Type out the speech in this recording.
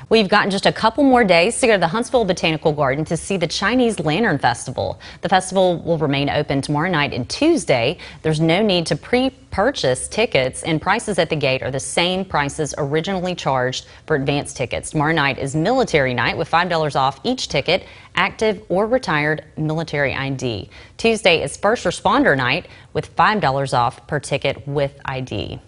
We've gotten just a couple more days to go to the Huntsville Botanical Garden to see the Chinese Lantern Festival. The festival will remain open tomorrow night and Tuesday. There's no need to pre-purchase tickets, and prices at the gate are the same prices originally charged for advance tickets. Tomorrow night is military night with $5 off each ticket, active or retired military ID. Tuesday is first responder night with $5 off per ticket with ID.